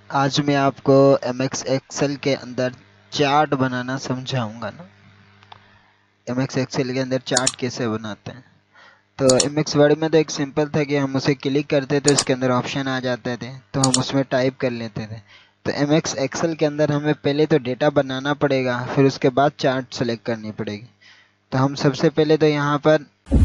आज मैं आपको MX एक्सेल के अंदर चार्ट बनाना समझाऊंगा ना। MX एक्सेल के अंदर चार्ट कैसे बनाते हैं। तो MX वर्ड में तो एक सिंपल था कि हम उसे क्लिक करते तो इसके अंदर ऑप्शन आ जाते थे, तो हम उसमें टाइप कर लेते थे। तो MX एक्सेल के अंदर हमें पहले तो डेटा बनाना पड़ेगा, फिर उसके बाद चार्ट सेलेक्ट करनी पड़ेगी। तो हम सबसे पहले तो यहाँ पर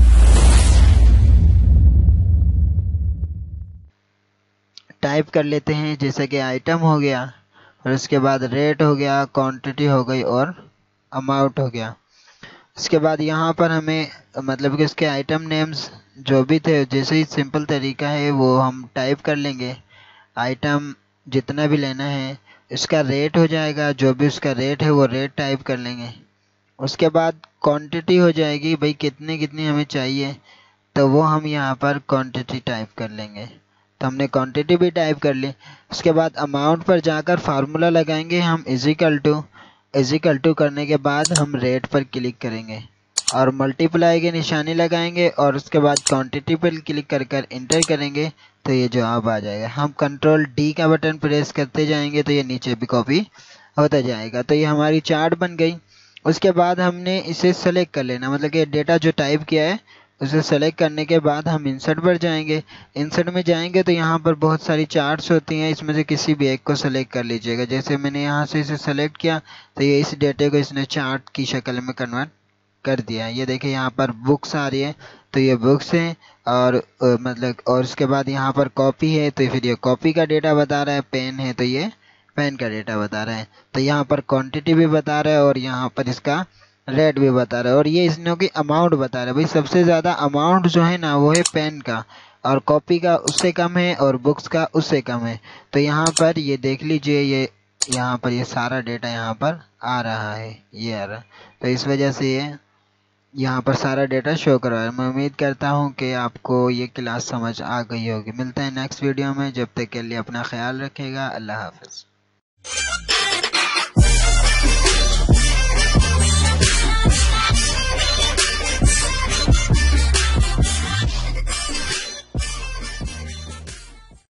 टाइप कर लेते हैं, जैसे कि आइटम हो गया, और उसके बाद रेट हो गया, क्वांटिटी हो गई और अमाउंट हो गया। इसके बाद यहाँ पर हमें मतलब कि उसके आइटम नेम्स जो भी थे, जैसे ही सिंपल तरीका है वो हम टाइप कर लेंगे। आइटम जितना भी लेना है, इसका रेट हो जाएगा, जो भी उसका रेट है वो रेट टाइप कर लेंगे। उसके बाद क्वांटिटी हो जाएगी, भाई कितनी कितनी हमें चाहिए, तो वो हम यहाँ पर क्वांटिटी टाइप कर लेंगे। तो हमने क्वांटिटी भी टाइप कर ली। उसके बाद अमाउंट पर जाकर फार्मूला लगाएंगे हम, इजिकल टू करने के बाद हम रेट पर क्लिक करेंगे और मल्टीप्लाई की निशानी लगाएंगे, और उसके बाद क्वांटिटी पर क्लिक कर कर इंटर करेंगे, तो ये जवाब आ जाएगा। हम कंट्रोल डी का बटन प्रेस करते जाएंगे तो ये नीचे भी कॉपी होता जाएगा। तो ये हमारी चार्ट बन गई। उसके बाद हमने इसे सेलेक्ट कर लेना, मतलब कि डेटा जो टाइप किया है उसे सेलेक्ट करने के बाद हम इंसर्ट पर जाएंगे। इंसर्ट में जाएंगे तो यहाँ पर बहुत सारी चार्ट्स होती हैं, इसमें से किसी भी एक को सेलेक्ट कर लीजिएगा। जैसे मैंने यहाँ से इसे सेलेक्ट किया तो ये इस डेटे को इसने चार्ट की शक्ल में कन्वर्ट कर दिया। ये देखिए यहाँ पर बुक्स आ रही है, तो ये बुक्स हैं। और मतलब और उसके बाद यहाँ पर कॉपी है, तो फिर ये कॉपी का डेटा बता रहा है। पेन है तो ये पेन का डेटा बता रहा है। तो यहाँ पर क्वांटिटी भी बता रहा है और यहाँ पर इसका रेट भी बता रहा है, और ये इसने की अमाउंट बता रहा है। भाई सबसे ज़्यादा अमाउंट जो है ना वो है पेन का, और कॉपी का उससे कम है, और बुक्स का उससे कम है। तो यहाँ पर ये देख लीजिए, ये यहाँ पर ये सारा डेटा यहाँ पर आ रहा है, ये आ रहा है। तो इस वजह से ये यहाँ पर सारा डेटा शो कर रहा है। मैं उम्मीद करता हूँ कि आपको ये क्लास समझ आ गई होगी। मिलते हैं नेक्स्ट वीडियो में, जब तक के लिए अपना ख्याल रखिएगा। अल्लाह हाफ़िज़।